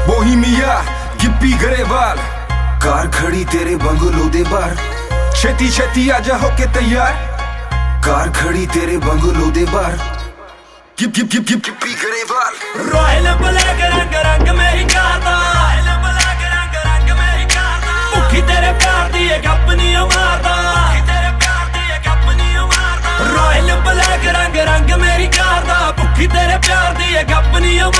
Bohemia Gippy Grewal, car खड़ी तेरे bungalow दे बाहर, छेती छेती आजा होके तैयार, कार खड़ी तेरे बंगलो दे बाहर। गिप्पी गरेवाल। रॉयल ब्लैक रंग रंग मेरी कार दा, रॉयल ब्लैक रंग रंग मेरी कार दा, भुखी तेरे प्यार दी एक अपनी मारदा, भुखी तेरे प्यार दी एक अपनी मारदा। रॉयल ब्लैक रंग रंग मेरी कार दा, भुखी तेरे प्यार दी एक अपनी